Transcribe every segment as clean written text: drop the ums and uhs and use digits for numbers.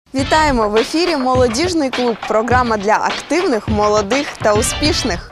Вітаємо! В ефірі «Молодіжний клуб» – програма для активних, молодих та успішних.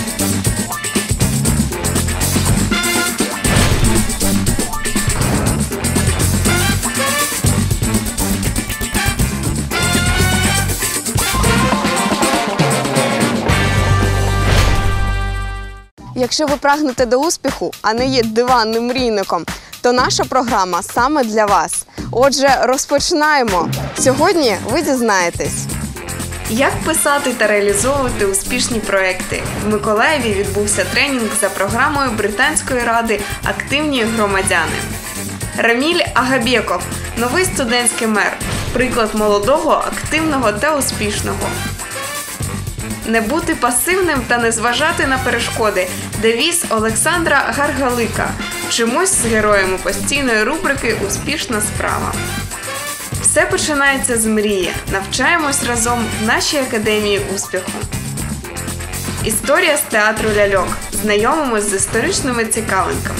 Якщо ви прагнете до успіху, а не є диванним мрійником, то наша програма саме для вас. Отже, розпочинаємо! Сьогодні ви дізнаєтесь, як писати та реалізовувати успішні проекти. В Миколаєві відбувся тренінг за програмою Британської ради «Активні громадяни». Раміль Агабєков – новий студентський мер, приклад молодого, активного та успішного. Не бути пасивним та не зважати на перешкоди – девіз Олександра Гаргалика. Чомусь з героями постійної рубрики «Успішна справа». Все починається з мрії. Навчаємось разом в нашій академії успіху. Історія з театру ляльок. Знайомимось з історичними цікавинками.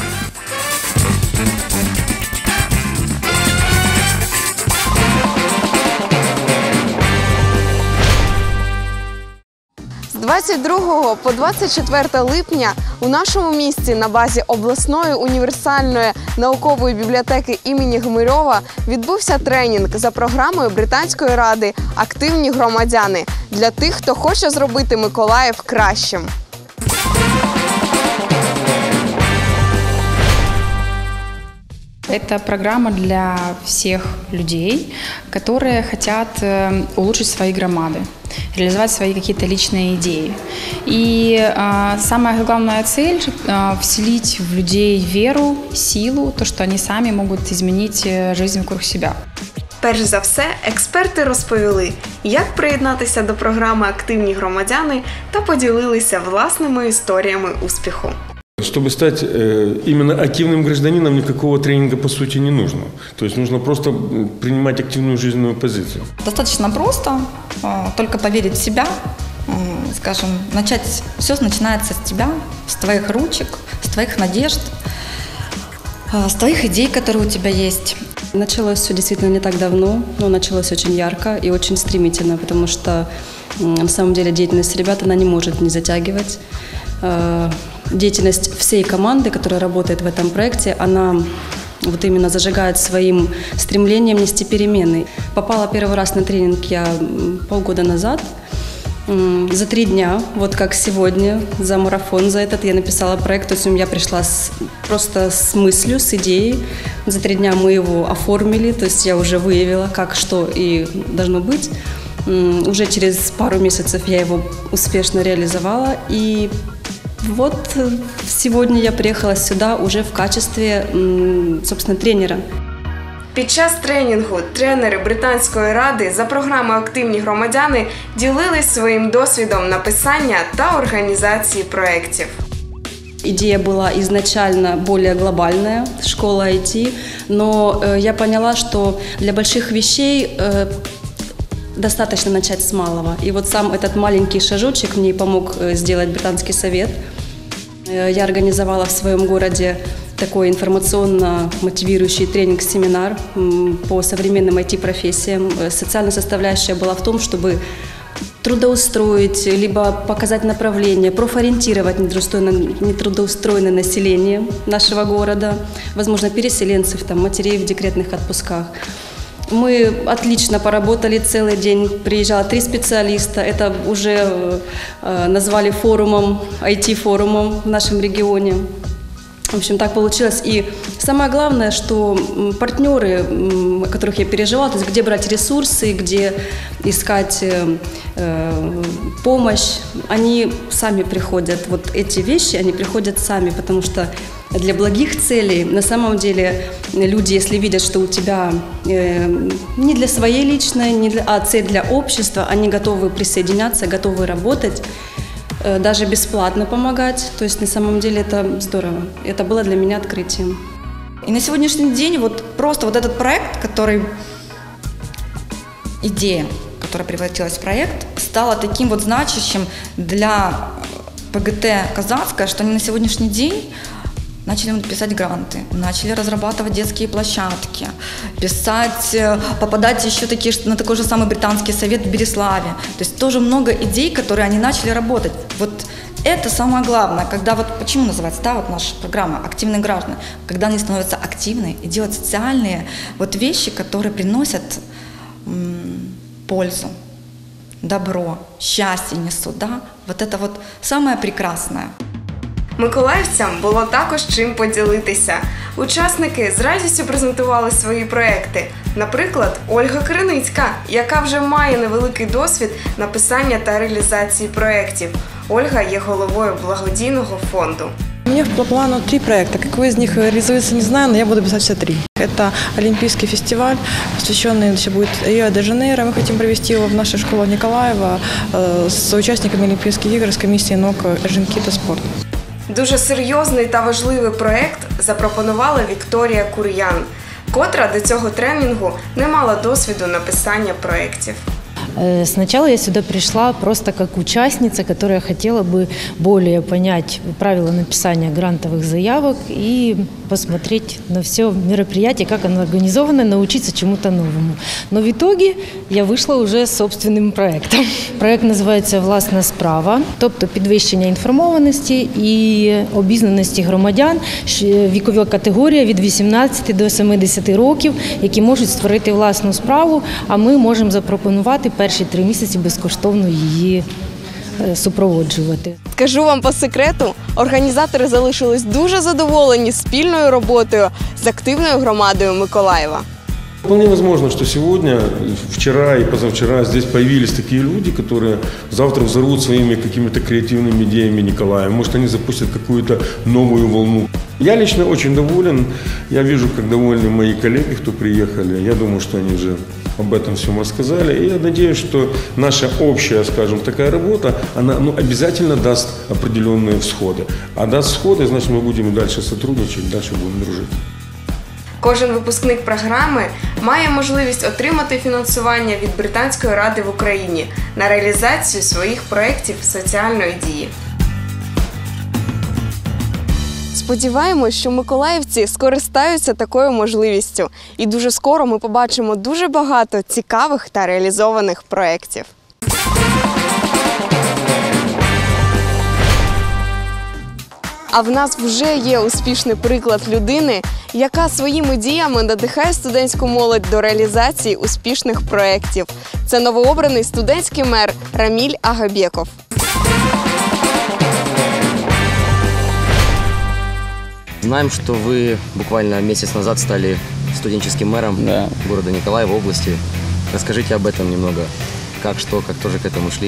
З 22 по 24 липня у нашому місті на базі обласної універсальної наукової бібліотеки імені Гмирьова відбувся тренінг за програмою Британської ради «Активні громадяни» для тих, хто хоче зробити Миколаїв кращим. Это программа для всех людей, которые хотят улучшить свои громады, реализовать свои какие-то личные идеи. И самая главная цель – вселить в людей веру, силу, то, что они сами могут изменить жизнь вокруг себя. Перш за все, експерти розповіли, як приєднатися до програми «Активні громадяни» та поділилися власними історіями успіху. Чтобы стать именно активным гражданином, никакого тренинга по сути не нужно. То есть нужно просто принимать активную жизненную позицию. Достаточно просто, только поверить в себя, скажем, все начинается с тебя, с твоих ручек, с твоих надежд, с твоих идей, которые у тебя есть. Началось все действительно не так давно, но началось очень ярко и очень стремительно, потому что на самом деле деятельность ребят, она не может не затягивать. Деятельность всей команды, которая работает в этом проекте, она вот именно зажигает своим стремлением нести перемены. Попала первый раз на тренинг я полгода назад. За 3 дня, вот как сегодня, за марафон за этот я написала проект. То есть я пришла просто с мыслью, с идеей. За 3 дня мы его оформили, то есть я уже выявила, как, что и должно быть. Уже через пару месяцев я его успешно реализовала. И вот сегодня я приехала сюда уже в качестве, собственно, тренера. Під час тренінгу тренери Британської ради за програмою «Активні громадяни» ділились своїм досвідом написання та організації проєктів. Идея была изначально более глобальная, школа IT, но я поняла, что для больших вещей достаточно начать с малого. И вот сам этот маленький шажочек мне помог сделать Британский совет. Я организовала в своем городе такой информационно-мотивирующий тренинг-семинар по современным IT-профессиям. Социальная составляющая была в том, чтобы трудоустроить, либо показать направление, профориентировать нетрудоустроенное население нашего города, возможно, переселенцев, матерей в декретных отпусках. Мы отлично поработали целый день, приезжало 3 специалиста, это уже назвали форумом, IT-форумом в нашем регионе. В общем, так получилось. И самое главное, что партнеры, о которых я переживала, то есть где брать ресурсы, где искать помощь, они сами приходят. Вот эти вещи, они приходят сами, потому что для благих целей, на самом деле, люди, если видят, что у тебя не для своей личной, а цель для общества, они готовы присоединяться, готовы работать, даже бесплатно помогать. То есть на самом деле это здорово. Это было для меня открытием. И на сегодняшний день просто этот проект, идея, которая превратилась в проект, стала таким значащим для ПГТ Казацкая, что они на сегодняшний день начали писать гранты, начали разрабатывать детские площадки, попадать еще на такой же самый британский совет в Береславе. То есть тоже много идей, которые они начали работать. Вот это самое главное, когда почему называется, наша программа «Активные граждане», когда они становятся активны и делают социальные вещи, которые приносят пользу, добро, счастье несут, это самое прекрасное. Миколаївцям було також чим поділитися. Учасники з радістю презентували свої проекти. Наприклад, Ольга Криницька, яка вже має невеликий досвід написання та реалізації проєктів. Ольга є головою благодійного фонду. У меня по плану 3 проекта. Какой из них реализуется, не знаю, но я буду писать все 3. Это Олимпийский фестиваль, посвященный будет Рио-де-Жанейро. Мы хотим провести его в нашей школе Николаева с участниками Олимпийских игр, с комиссией НОК «Жінки та спорт». Дуже серйозний та важливий проєкт запропонувала Вікторія Кур'ян, котра до цього тренінгу не мала досвіду написання проєктів. Сначала я сюда пришла просто как участница, которая хотела бы более понять правила написания грантовых заявок и посмотреть на все мероприятие, как оно организовано, научиться чему-то новому. Но в итоге я вышла уже с собственным проектом. Проект називається «Власна справа», тобто підвищення інформованості і обізнаності громадян, вікова категорія від 18 до 70 років, які можуть створити власну справу, а ми можемо запропонувати перші 3 місяці безкоштовно її супроводжувати. Скажу вам по секрету, організатори залишились дуже задоволені спільною роботою з активною громадою Миколаєва. Вполне возможно, что сегодня, вчера и позавчера здесь появились такие люди, которые завтра взорвут своими какими-то креативными идеями Николаева. Может, они запустят какую-то новую волну. Я лично очень доволен. Я вижу, как довольны мои коллеги, кто приехали. Я думаю, что они уже об этом всем рассказали. И я надеюсь, что наша общая, скажем, такая работа, она обязательно даст определенные всходы. А даст всходы, значит, мы будем дальше сотрудничать, дальше будем дружить. Кожен випускник програми має можливість отримати фінансування від Британської ради в Україні на реалізацію своїх проєктів соціальної дії. Сподіваємось, що миколаївці скористаються такою можливістю. І дуже скоро ми побачимо дуже багато цікавих та реалізованих проєктів. А в нас вже є успішний приклад людини, яка своїми діями надихає студентську молодь до реалізації успішних проєктів. Це новообраний студентський мер Раміль Агабеков. Знаем, что вы буквально месяц назад стали студенческим мэром города Николаева, области. Расскажите об этом немного. Как, что, как тоже к этому шли?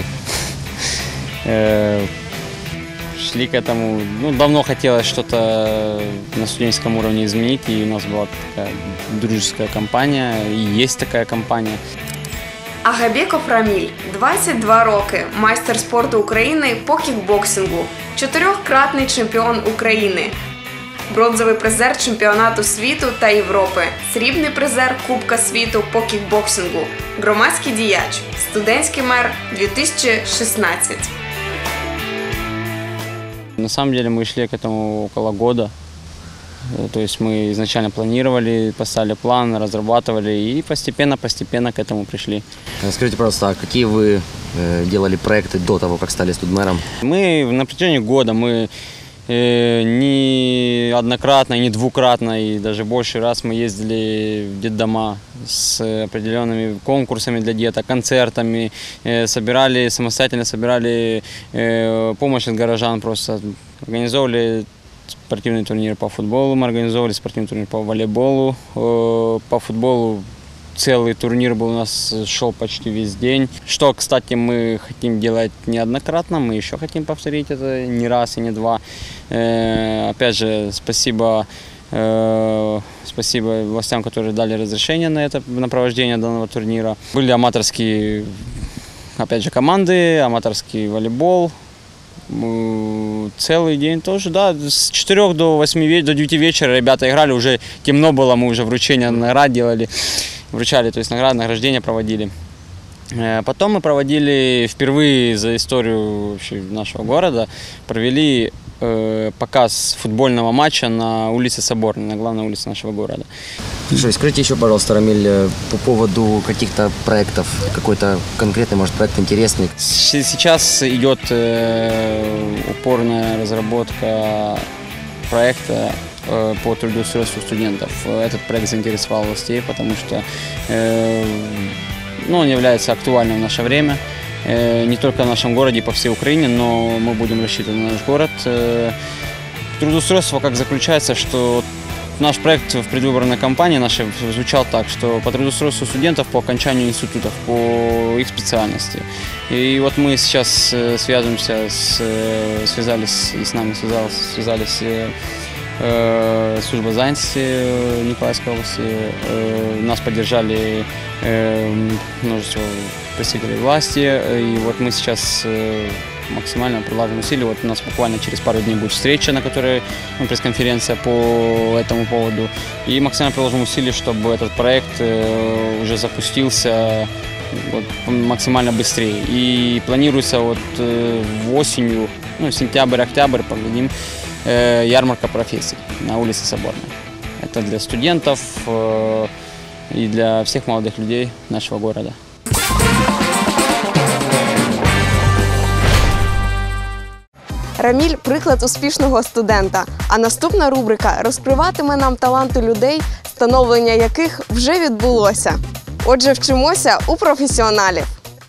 Шли к этому. Давно хотелось что-то на студенческом уровне изменить, и у нас была такая дружеская компания, и есть такая компания. Агабеков Раміль – 22 роки, майстер спорту України по кікбоксингу, 4-кратний чемпіон України, бронзовий призер чемпіонату світу та Європи, срібний призер Кубка світу по кікбоксингу, громадський діяч, студентський мер 2016. На самом деле мы шли к этому около года. То есть мы изначально планировали, поставили план, разрабатывали и постепенно к этому пришли. Скажите, пожалуйста, а какие вы делали проекты до того, как стали студмэром? Мы на протяжении года, не однократно, не двукратно и даже больше раз мы ездили в детдома с определенными конкурсами для деток, концертами, самостоятельно собирали помощь от горожан, просто организовывали спортивный турнир по футболу, мы организовывали спортивный турнир по волейболу, по футболу. Целый турнир был у нас, шел почти весь день. Что, кстати, мы хотим делать неоднократно, мы еще хотим повторить это не раз и не два. Опять же, спасибо властям, которые дали разрешение на провождение данного турнира. Были аматорские, опять же, команды, аматорский волейбол. Целый день тоже, да, с 4 до 9 вечера ребята играли, уже темно было, мы уже вручение наград делали. Вручали, то есть награждения проводили. Потом мы проводили впервые за историю вообще нашего города, провели показ футбольного матча на улице Соборной, на главной улице нашего города. Хорошо, скажите еще, пожалуйста, Рамиль, по поводу каких-то проектов, какой-то конкретный, может, проект интересный. Сейчас идет упорная разработка проекта по трудоустройству студентов. Этот проект заинтересовал властей, потому что он является актуальным в наше время. Не только в нашем городе, по всей Украине, но мы будем рассчитывать на наш город. Трудоустройство как заключается, что наш проект в предвыборной кампании нашей звучал так, что по трудоустройству студентов по окончанию институтов, по их специальности. И вот мы сейчас связываемся, связались служба занятости Николаевской области. Нас поддержали множество представителей власти. И вот мы сейчас максимально прилагаем усилия. Вот у нас буквально через пару дней будет встреча, на которой пресс-конференция по этому поводу. И максимально приложим усилия, чтобы этот проект уже запустился максимально быстрее. И планируется осенью, сентябрь-октябрь, поглядим, ярмарка профессий на улице Соборной. Это для студентов и для всех молодых людей нашего города. Раміль – приклад успішного студента, а наступна рубрика розкриватиме нам таланти людей, становлення яких вже відбулося. Отже, вчимося у професіоналів.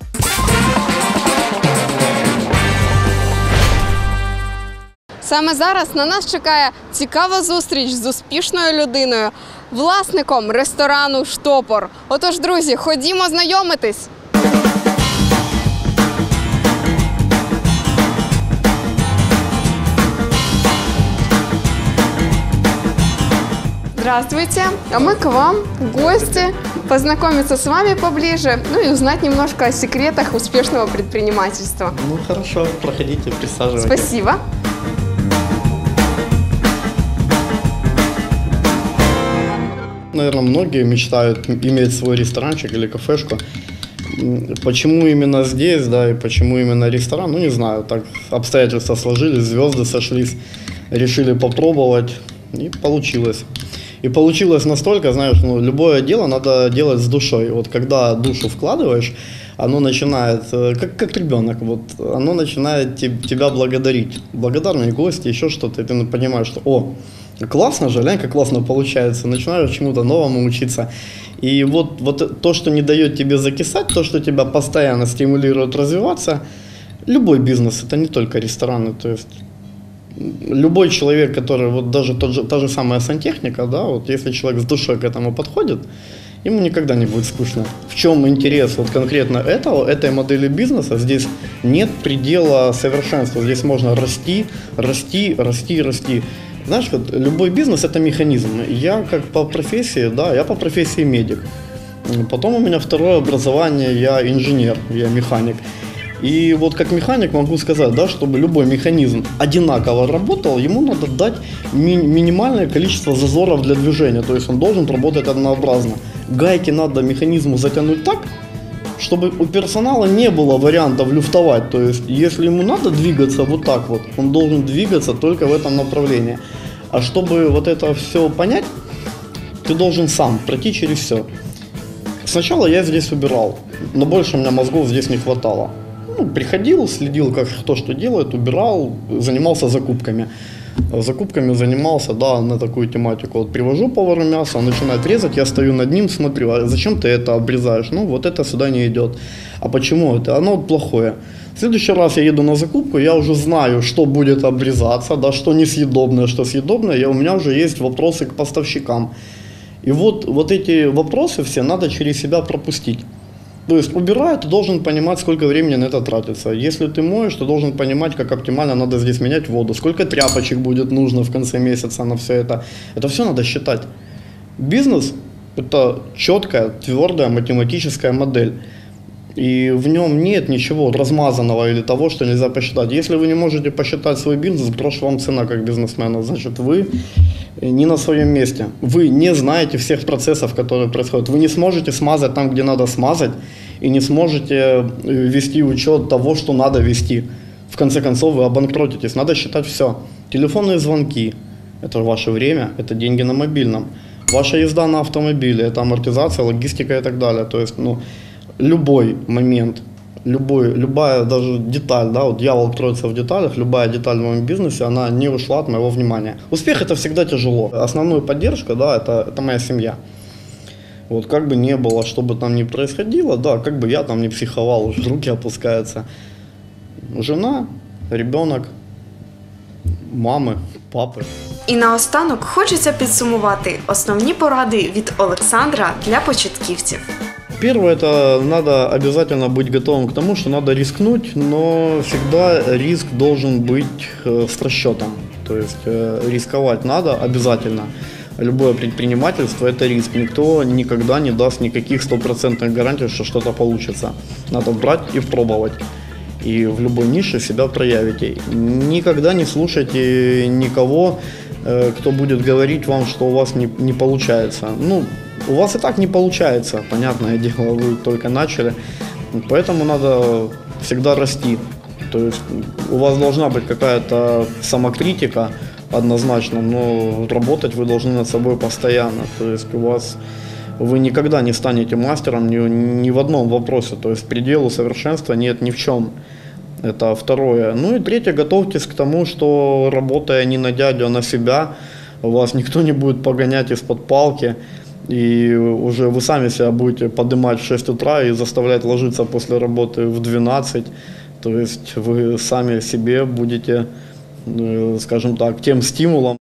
Саме зараз на нас чекає цікава зустріч з успішною людиною, власником ресторану «Штопор». Отож, друзі, ходімо знайомитись! Здравствуйте, а мы к вам в гости, познакомиться с вами поближе, и узнать немножко о секретах успешного предпринимательства. Ну хорошо, проходите, присаживайтесь. Спасибо. Наверное, многие мечтают иметь свой ресторанчик или кафешку. Почему именно здесь, да, и почему именно ресторан, не знаю, так обстоятельства сложились, звезды сошлись, решили попробовать, и получилось. И получилось настолько, знаешь, любое дело надо делать с душой. Вот когда душу вкладываешь, оно начинает, как ребенок, оно начинает тебя благодарить. Благодарные гости, еще что-то, и ты понимаешь, что, классно же, глянь, как классно получается, начинаешь чему-то новому учиться. И вот то, что не дает тебе закисать, то, что тебя постоянно стимулирует развиваться, любой бизнес, это не только рестораны, то есть любой человек, который, даже та же самая сантехника, да, если человек с душой к этому подходит, ему никогда не будет скучно. В чем интерес конкретно этой модели бизнеса? Здесь нет предела совершенства, здесь можно расти. Знаешь, любой бизнес – это механизм. Я как по профессии, я по профессии медик. Потом у меня второе образование, я инженер, я механик. И как механик могу сказать, чтобы любой механизм одинаково работал, ему надо дать минимальное количество зазоров для движения, то есть он должен работать однообразно. Гайки надо механизму затянуть так, чтобы у персонала не было вариантов люфтовать, то есть если ему надо двигаться так, он должен двигаться только в этом направлении. А чтобы это все понять, ты должен сам пройти через все. Сначала я здесь убирал, но больше у меня мозгов здесь не хватало. Приходил, следил, как кто что делает, убирал, занимался закупками. Закупками занимался, на такую тематику. Привожу повару мясо, он начинает резать, я стою над ним, смотрю, а зачем ты это обрезаешь? Это сюда не идет. А почему это? Оно плохое. В следующий раз я еду на закупку, я уже знаю, что будет обрезаться, что несъедобное, что съедобное, у меня уже есть вопросы к поставщикам. И эти вопросы все надо через себя пропустить. То есть, убирая, ты должен понимать, сколько времени на это тратится. Если ты моешь, ты должен понимать, как оптимально надо здесь менять воду, сколько тряпочек будет нужно в конце месяца на все это. Это все надо считать. Бизнес – это четкая, твердая математическая модель. И в нем нет ничего размазанного или того, что нельзя посчитать. Если вы не можете посчитать свой бизнес, брошь вам цена как бизнесмена, значит, вы не на своем месте. Вы не знаете всех процессов, которые происходят. Вы не сможете смазать там, где надо смазать, и не сможете вести учет того, что надо вести. В конце концов, вы обанкротитесь. Надо считать все. Телефонные звонки – это ваше время, это деньги на мобильном. Ваша езда на автомобиле – это амортизация, логистика и так далее. То есть, любой момент, любая даже деталь, да, вот дьявол кроется в деталях, любая деталь в моем бизнесе, она не ушла от моего внимания. Успех – это всегда тяжело. Основная поддержка, да, это моя семья. Вот как бы не было, что бы там ни происходило, да, как бы я там не психовал, уже руки опускаются. Жена, ребенок, мами, папи. І наостанок хочеться підсумувати основні поради від Олександра для початківців. Первое, это надо обязательно быть готовым к тому, что надо рискнуть, но всегда риск должен быть с расчетом. То есть рисковать надо обязательно. Любое предпринимательство – это риск. Никто никогда не даст никаких стопроцентных гарантий, что что-то получится. Надо брать и пробовать. И в любой нише себя проявите. Никогда не слушайте никого, кто будет говорить вам, что у вас не получается. У вас и так не получается, понятное дело, вы только начали. Поэтому надо всегда расти. То есть у вас должна быть какая-то самокритика однозначно, но работать вы должны над собой постоянно. То есть вы никогда не станете мастером ни в одном вопросе. То есть пределу совершенства нет ни в чем. Это второе. И третье, готовьтесь к тому, что работая не на дядю, а на себя, вас никто не будет погонять из-под палки. И уже вы сами себя будете поднимать в 6 утра и заставлять ложиться после работы в 12. То есть вы сами себе будете, скажем так, тем стимулом.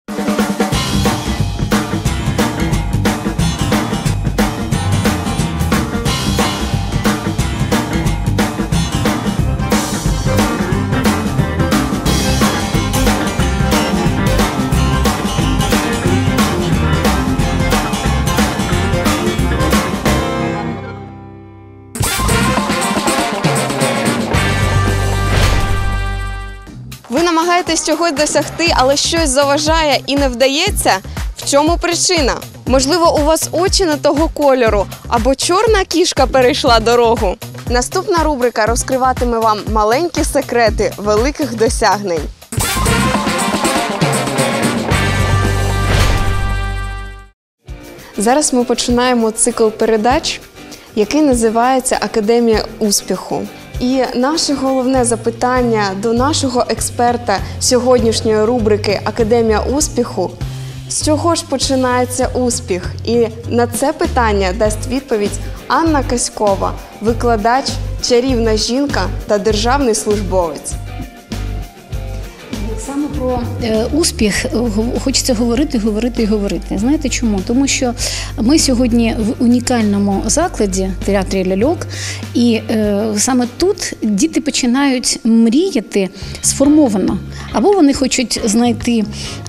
Ви намагаєтесь чогось досягти, але щось заважає і не вдається? В чому причина? Можливо, у вас очі не того кольору, або чорна кішка перейшла дорогу? Наступна рубрика розкриватиме вам маленькі секрети великих досягнень. Зараз ми починаємо цикл передач, який називається «Академія успіху». І наше головне запитання до нашого експерта сьогоднішньої рубрики «Академія успіху» – з чого ж починається успіх? І на це питання дасть відповідь Анна Каськова, викладач, чарівна жінка та державний службовець. Саме про успіх хочеться говорити. Знаєте чому? Тому що ми сьогодні в унікальному закладі, театрі ляльок, і саме тут діти починають мріяти сформовано. Або вони хочуть знайти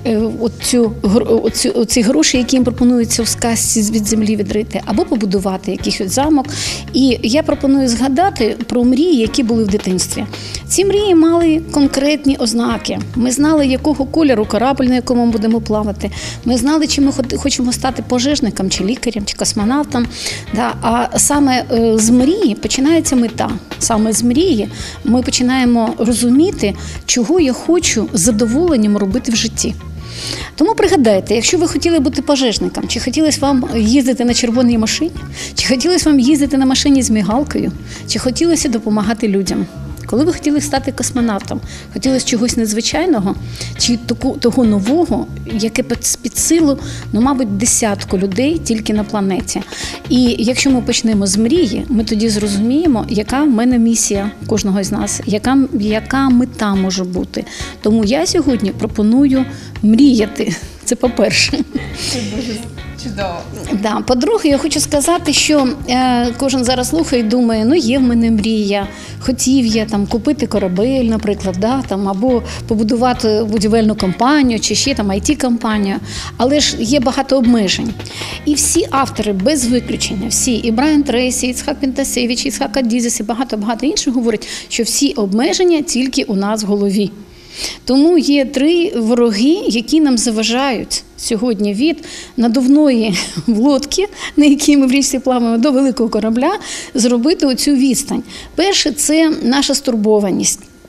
оці гроші, які їм пропонуються в сказці від землі відрити, або побудувати якийсь замок. І я пропоную згадати про мрії, які були в дитинстві. Ці мрії мали конкретні ознаки. Ми знали, якого кольору корабль, на якому ми будемо плавати. Ми знали, чи ми хочемо стати пожежником, чи лікарем, чи космонавтом. А саме з мрії починається мета. Саме з мрії ми починаємо розуміти, чого я хочу з задоволенням робити в житті. Тому пригадайте, якщо ви хотіли бути пожежником, чи хотілося вам їздити на червоній машині, чи хотілося вам їздити на машині з мігалкою, чи хотілося допомагати людям. Коли ви хотіли стати космонавтом, хотілося чогось незвичайного, чи того нового, яке під силу, мабуть, десятку людей тільки на планеті. І якщо ми почнемо з мрії, ми тоді зрозуміємо, яка в мене місія кожного з нас, яка мета може бути. Тому я сьогодні пропоную мріяти. Це по-перше. Це дуже чудово. Да. По-друге, я хочу сказати, що кожен зараз слухає і думає, є в мене мрія, хотів я купити корабель, наприклад, або побудувати будівельну компанію, чи ще IT-компанію, але ж є багато обмежень. І всі автори, без виключення, всі, і Брайан Трейсі, і Іцхак Пінтасевич, і Іцхак Адізес, і багато інших говорять, що всі обмеження тільки у нас в голові. Тому є 3 вороги, які нам заважають сьогодні від надувної лодки, на якій ми в річці плаваємо, до великого корабля, зробити оцю відстань. Перше – це наша стурбованість.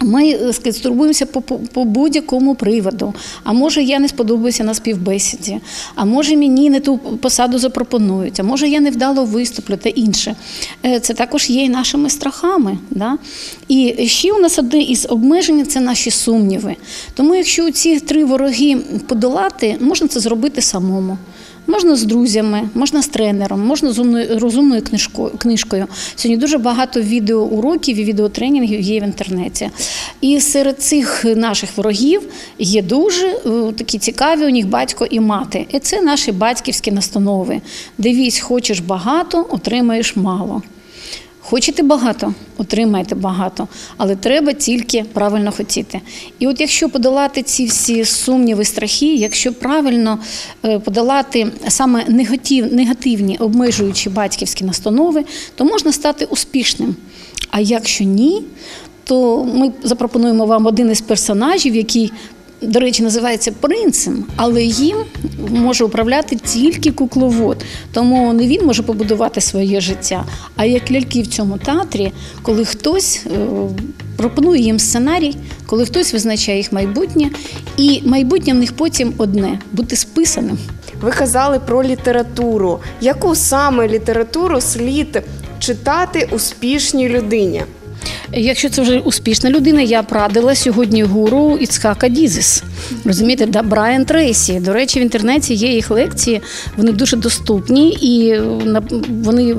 Ми турбуємося по будь-якому приводу. А може, я не сподобаюся на співбесіді, а може, мені не ту посаду запропонують, а може, я невдало виступлю та інше. Це також є і нашими страхами. Да? І ще у нас одне із обмежень – це наші сумніви. Тому якщо ці 3 вороги подолати, можна це зробити самому. Можна з друзями, можна з тренером, можна з розумною книжкою. Сьогодні дуже багато відеоуроків і відеотренінгів є в інтернеті. І серед цих наших ворогів є дуже такі цікаві у них батько і мати. І це наші батьківські настанови. Дивись, хочеш багато, отримаєш мало. Хочете багато – отримаєте багато, але треба тільки правильно хотіти. І от якщо подолати ці всі сумніви, страхи, якщо правильно подолати саме негативні, обмежуючі батьківські настанови, то можна стати успішним. А якщо ні, то ми запропонуємо вам один із персонажів, який, до речі, називається принцем, але їм може управляти тільки кукловод. Тому не він може побудувати своє життя, а як ляльки в цьому театрі, коли хтось пропонує їм сценарій, коли хтось визначає їх майбутнє, і майбутнє в них потім одне – бути списаним. Ви казали про літературу. Яку саме літературу слід читати успішній людині? Якщо це вже успішна людина, я б радила сьогодні гуру Іцхака Дізис. Розумієте, Брайан Трейсі. До речі, в інтернеті є їх лекції, вони дуже доступні і вони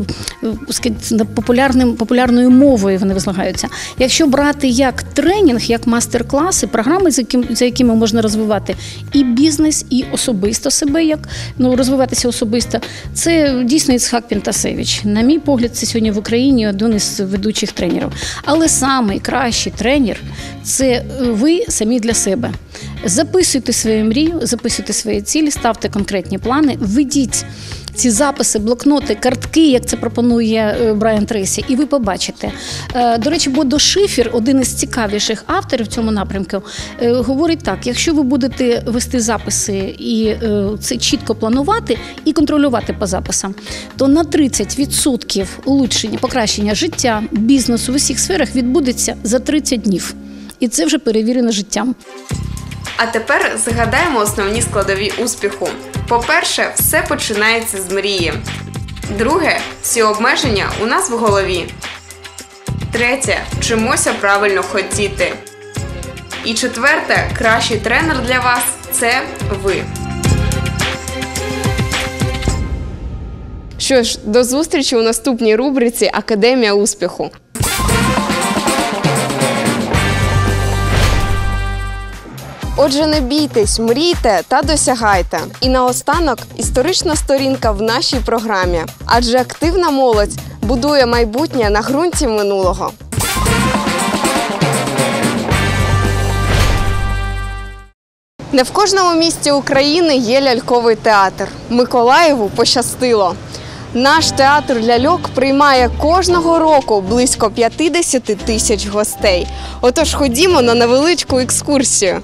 популярною мовою вони визлагаються. Якщо брати як тренінг, як мастер-класи, програми, за якими можна розвивати і бізнес, і особисто себе, як розвиватися особисто, це дійсно Іцхак Пінтасевич. На мій погляд, це сьогодні в Україні один із ведучих тренерів. Але найкращий тренер – це ви самі для себе. Записуйте свою мрію, записуйте свої цілі, ставте конкретні плани, введіть ці записи, блокноти, картки, як це пропонує Брайан Трейсі, і ви побачите. До речі, Бодо Шифер, один із цікавіших авторів в цьому напрямку, говорить так: якщо ви будете вести записи і це чітко планувати і контролювати по записам, то на 30% улучшення, покращення життя, бізнесу в усіх сферах відбудеться за 30 днів. І це вже перевірено життям. А тепер згадаємо основні складові успіху. По-перше, все починається з мрії. Друге, всі обмеження у нас в голові. Третє, вчимося правильно хотіти. І четверте, кращий тренер для вас – це ви. Що ж, до зустрічі у наступній рубриці «Академія успіху». Отже, не бійтесь, мрійте та досягайте. І наостанок історична сторінка в нашій програмі. Адже активна молодь будує майбутнє на ґрунті минулого. Не в кожному місті України є ляльковий театр. Миколаєву пощастило. Наш театр ляльок приймає кожного року близько 50 тисяч гостей. Отож, ходімо на невеличку екскурсію.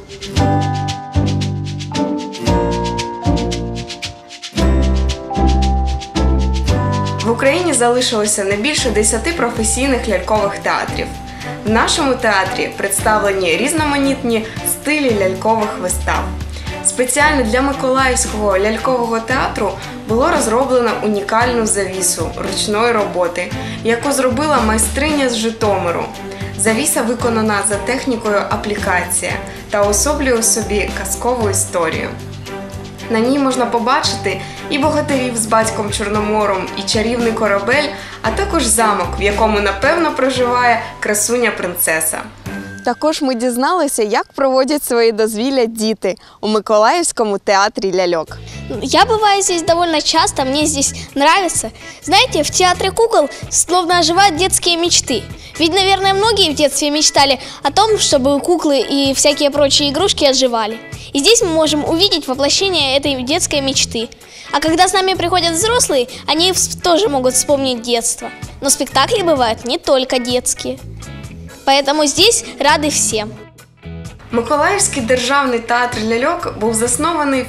В Україні залишилося не більше 10 професійних лялькових театрів. В нашому театрі представлені різноманітні стилі лялькових вистав. Спеціально для Миколаївського лялькового театру було розроблено унікальну завісу ручної роботи, яку зробила майстриня з Житомиру. Завіса виконана за технікою аплікація та особлює у собі казкову історію. На ній можна побачити і богатирів з батьком Чорномором, і чарівний корабель, а також замок, в якому, напевно, проживає красуня-принцеса. Також ми дізналися, як проводять свої дозвілля діти у Миколаївському театрі ляльок. Я бываю здесь довольно часто, мне здесь нравится. Знаете, в театре кукол словно оживают детские мечты. Ведь, наверное, многие в детстве мечтали о том, чтобы куклы и всякие прочие игрушки оживали. И здесь мы можем увидеть воплощение этой детской мечты. А когда с нами приходят взрослые, они тоже могут вспомнить детство. Но спектакли бывают не только детские. Поэтому здесь рады всем. Миколаївський державний театр ляльок був заснований в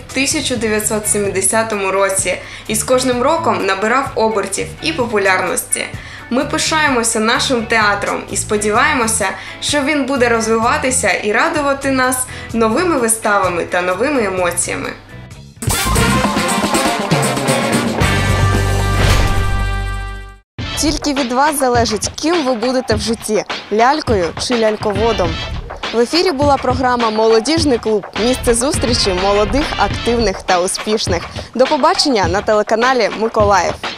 1970 році і з кожним роком набирав обертів і популярності. Ми пишаємося нашим театром і сподіваємося, що він буде розвиватися і радувати нас новими виставами та новими емоціями. Тільки від вас залежить, ким ви будете в житті – лялькою чи ляльководом. В ефірі була програма «Молодіжний клуб» – місце зустрічі молодих, активних та успішних. До побачення на телеканалі «Миколаїв».